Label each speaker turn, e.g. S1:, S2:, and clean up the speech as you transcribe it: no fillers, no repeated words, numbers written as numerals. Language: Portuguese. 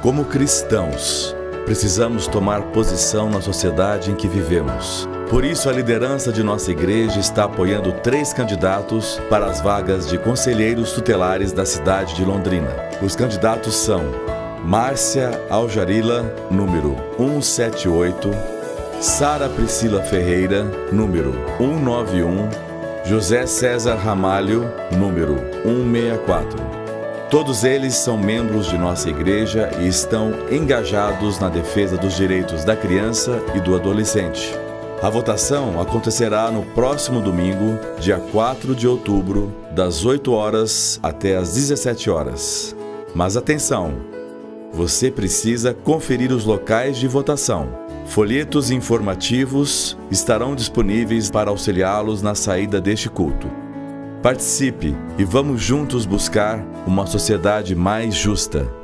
S1: Como cristãos, precisamos tomar posição na sociedade em que vivemos. Por isso, a liderança de nossa igreja está apoiando 3 candidatos para as vagas de conselheiros tutelares da cidade de Londrina. Os candidatos são Márcia Aljarila, número 178, Sara Priscila Ferreira, número 191, José César Ramalho, número 164. Todos eles são membros de nossa igreja e estão engajados na defesa dos direitos da criança e do adolescente. A votação acontecerá no próximo domingo, dia 4 de outubro, das 8 horas até as 17 horas. Mas atenção! Você precisa conferir os locais de votação. Folhetos informativos estarão disponíveis para auxiliá-los na saída deste culto. Participe e vamos juntos buscar uma sociedade mais justa.